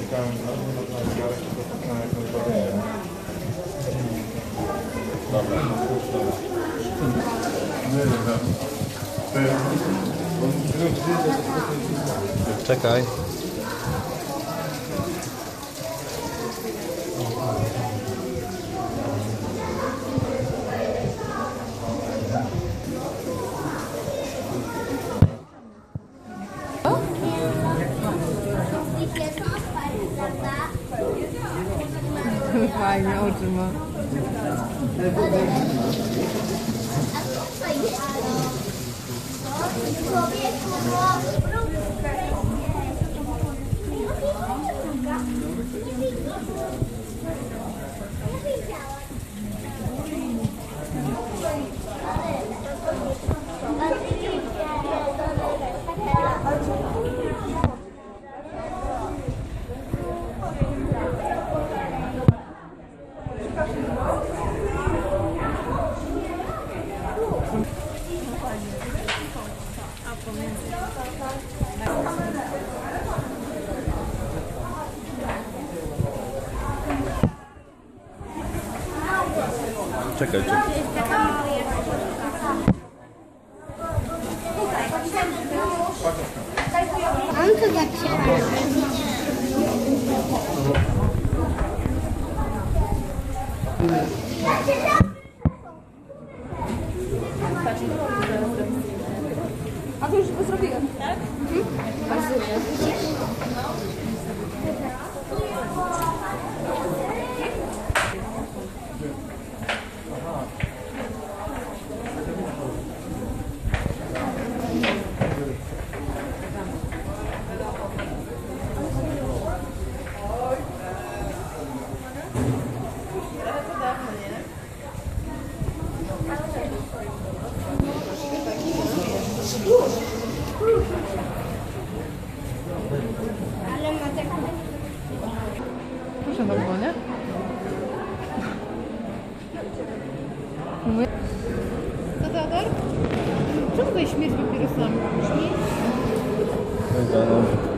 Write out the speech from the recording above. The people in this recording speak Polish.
Czekaj. Fajnie, oczy ma. Czekaj. Mam to zaczynać. A to już go zrobiłem, tak? Ale ma tak... Proszę bardzo, nie? Co, Teodor? Czemu tutaj śmierć papierosami? Śmierć?